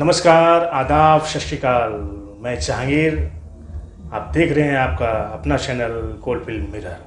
नमस्कार, आदाब, सत श्री अकाल। मैं जहांगीर। आप देख रहे हैं आपका अपना चैनल कोल्ड फिल्म मिरर।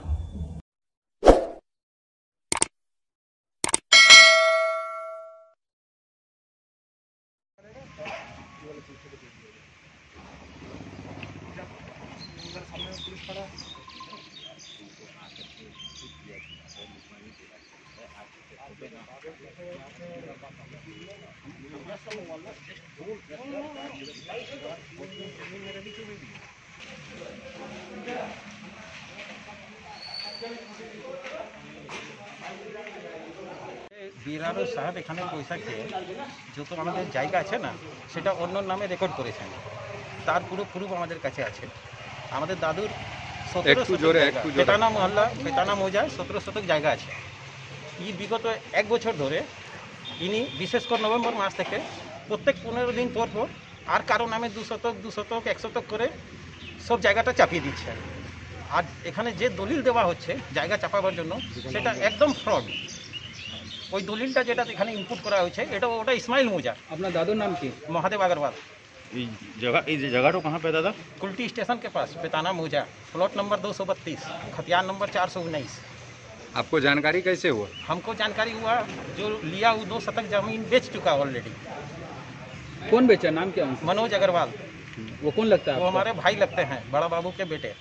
বিরারও সাহেব এখানে বৈশাখে যত আমাদের জায়গা আছে না সেটা অন্য নামে রেকর্ড করেছেন, তার পুরো প্রুফ আমাদের কাছে আছে। আমাদের দাদুর 17 বেতানা মহল্লা বেতানা মৌজায় 17 শতক জায়গা আছে। এই বিগত এক বছর ধরে ইনি বিশেষ করে নভেম্বর মাস থেকে প্রত্যেক 15 দিন পর পর আর কারো নামে 2 শতক 2 শতক 1 শতক করে সব জায়গাটা চাপিয়ে দিচ্ছেন। আর এখানে যে দলিল দেওয়া হচ্ছে জায়গা চাপাবার জন্য সেটা একদম ফ্রড। ওই দলিলটা যেটা এখানে ইনপুট করা হয়েছে ওটা ইসমাইল মৌজা। আপনার দাদুর নাম কি? महादेव अग्रवाल। जगह तो कहाँ पे दादा? कुल्टी स्टेशन के पास बेताना मौजा, प्लॉट नंबर 232, खतियान नंबर 419। आपको जानकारी कैसे हुआ? हमको जानकारी हुआ जो लिया वो 2 शतक जमीन बेच चुका ऑलरेडी। कौन बेचा? नाम क्या उनका? मनोज अग्रवाल। वो कौन लगता है? वो हमारे भाई लगते हैं, बड़ा बाबू के बेटे।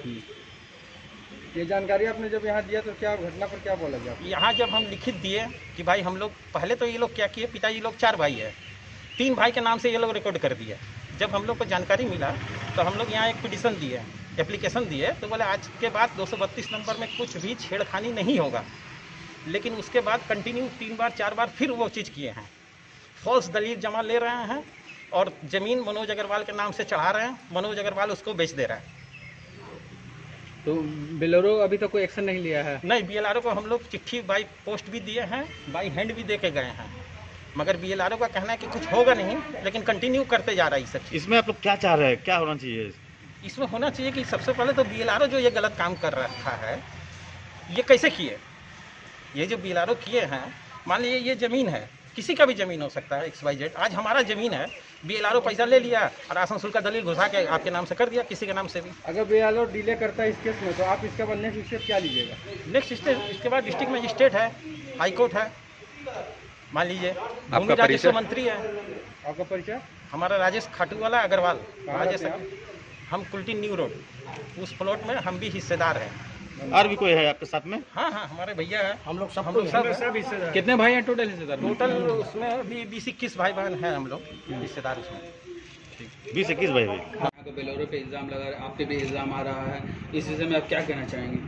ये जानकारी आपने जब यहाँ दिया तो क्या घटना पर क्या बोला गया? यहाँ जब हम लिखित दिए कि भाई हम लोग पहले तो ये लोग क्या किए, पिताजी लोग 4 भाई है, 3 भाई के नाम से ये लोग रिकॉर्ड कर दिए। जब हम लोग को जानकारी मिला तो हम लोग यहाँ एक पिटीशन दिए, एप्लीकेशन दिए, तो बोले आज के बाद 232 नंबर में कुछ भी छेड़खानी नहीं होगा। लेकिन उसके बाद कंटिन्यू 3 बार 4 बार फिर वो चीज़ किए हैं। फॉल्स दलील जमा ले रहे हैं और ज़मीन मनोज अग्रवाल के नाम से चढ़ा रहे हैं। मनोज अग्रवाल उसको बेच दे रहा है। तो बिलोरो अभी तक कोई एक्शन नहीं लिया है? नहीं, BLRO को हम लोग चिट्ठी बाई पोस्ट भी दिए हैं, बाई हैंड भी दे के गए हैं, मगर BLRO का कहना है कि कुछ होगा नहीं, लेकिन कंटिन्यू करते जा रहा है। सब इसमें आप लोग क्या चाह रहे हैं, क्या होना चाहिए? इसमें होना चाहिए कि सबसे पहले तो BLRO जो ये गलत काम कर रखा है, ये कैसे किए? ये जो BLRO किए हैं, मान लीजिए ये ज़मीन है, किसी का भी ज़मीन हो सकता है, XYZ। आज हमारा ज़मीन है, BLRO पैसा ले लिया और आसन शुल्क का दलील घुसा के आपके नाम से कर दिया, किसी के नाम से भी। अगर BLRO डिले करता है इस केस में तो आप इसके बाद नेक्स्ट स्टेप क्या लीजिएगा? नेक्स्ट स्टेप इसके बाद डिस्ट्रिक्ट मजिस्ट्रेट है, हाई कोर्ट है, मान लीजिए भूमि राजस्व मंत्री है। आपका परिचय? हमारा राजेश खाटूवाला अग्रवाल। राजेश, रहते हैं हम कुल्टी न्यू रोड, उस प्लॉट में हम भी हिस्सेदार हैं। और भी कोई है आपके साथ में? हाँ, हमारे भैया है, हम लोग सब हिस्सेदार। कितने भाई हैं टोटल हिस्सेदार? टोटल उसमें भी 20-21 भाई बहन हैं हम लोग हिस्सेदार उसमें। 20-21 भाई भाई। तो बिलोरो पे इल्ज़ाम लगा, आप पे भी इल्ज़ाम आ रहा है, इस विषय में आप क्या कहना चाहेंगे?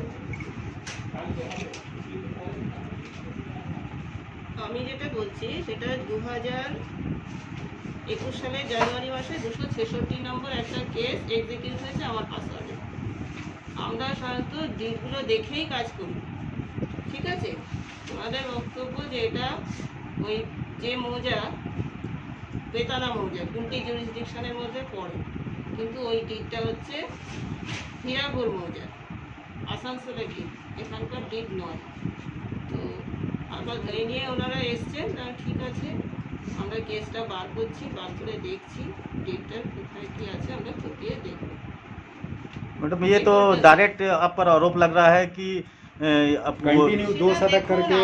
আমি যেটা বলছি সেটা 2021 সালের জানুয়ারি মাসে 266 নম্বর একটা কেস এক্সিকিউট হয়েছে আমার পাসওয়ার্ডে। আমরা সাধারণত ডিটগুলো দেখেই কাজ করি, ঠিক আছে? আমাদের বক্তব্য যে এটা ওই যে মৌজা বেতানা মৌজা কুল্টি জুরিসডিকশনের মধ্যে পড়ে, কিন্তু ওই ডিটটা হচ্ছে হীরাপুর মৌজা, আসানসোলের ডিট, এখানকার ডিট নয়। তো আবার ধরে নিয়ে ওনারা এসছেন, ঠিক আছে আমরা কেসটা বার করছি, বার করে দেখছি ডেটটার কোথায় কী আছে আমরা খতিয়ে দেখব। मैडम ये तो डायरेक्ट आप पर आरोप लग रहा है कि कंटिन्यू 2 शतक करके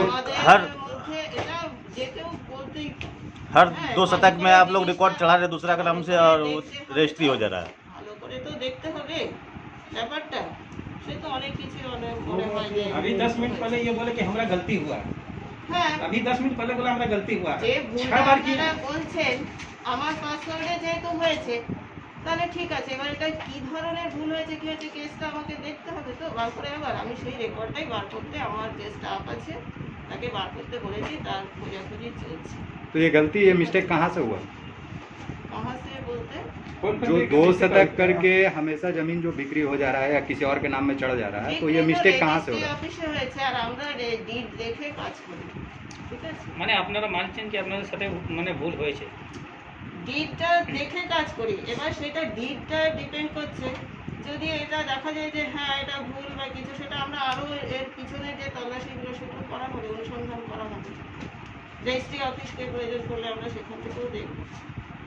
हर 2 शतक में आप लोग रिकॉर्ड चढ़ा रहे दूसरा के नाम से और रजिस्ट्री हो जा रहा है। ভালো করে তো দেখতে হবে ব্যাপারটা, সে তো অনেক কিছু অনেক মনে হয় যে अभी 10 मिनट पहले ये बोले कि हमारा गलती हुआ। হ্যাঁ, अभी 10 मिनट पहले बोला हमारा गलती हुआ। যে 6 ভুলটা बार की আপনারা বলছেন আমার পাসওয়ার্ডে যেহেতু হয়েছে, তাহলে ঠিক আছে, এবার এটা কি ধরনের ভুল হয়েছে কি হয়েছে কেসটা আমাকে দেখতে হবে। তো বার করে আবার আমি সেই রেকর্ডটাই বার করতে, আমার যে স্টাফ আছে তাকে বার করতে বলেছি, তার খোঁজাখুঁজি চলছে। तो ये गलती, ये मिस्टेक कहाँ से हुआ? कहाँ से बोलते? जो 2 शतक करके हमेशा जमीन जो बिक्री हो जा रहा है या किसी और के नाम में चढ़ जा रहा है, तो ये मिस्टेक कहाँ से हो रहा है? অফিসে হয়েছে আর আমরা ডিট দেখে কাজ করি, ঠিক আছে? মানে আপনারা মানছেন কি আপনাদের সাথে মানে ভুল হয়েছে? ডিটটা দেখে কাজ করি, এবার সেটা ডিটটা ডিপেন্ড করছে। যদি এটা দেখা যায় যে হ্যাঁ এটা ভুল বা কিছু, সেটা আমরা আরও এর পিছনে যে তল্লাশিগুলো সেগুলো করা হবে, অনুসন্ধান করা হবে। রেজিস্ট্রি অফিসকে প্রয়োজন করলে আমরা সেখান থেকেও দেখব।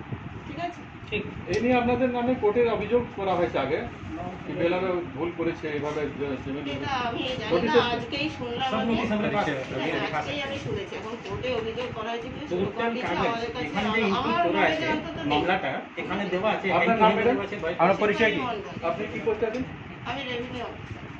ঠিক আছে? এই নিয়ে আপনাদের নামে কোর্টের অভিযোগ করা হয়েছে আগে কি বেলারে ভুল করেছে এভাবে সিমেন্ট এটা আমি জানি না, আজকেই শুনলাম আমি। আজকেই আমি শুনেছি। এখন কোর্টে অভিযোগ করা হয়েছে কি শুরু করে দিয়েছে আমাদের কাছে। আমার knowledge অন্তত নেই। মামলাটা এখানে দেওয়া আছে, আপনার নাম ম্যাডাম? আছে, আপনার পরিচয় কি? আপনি কি করতে আছেন? আমি রেভিনিউ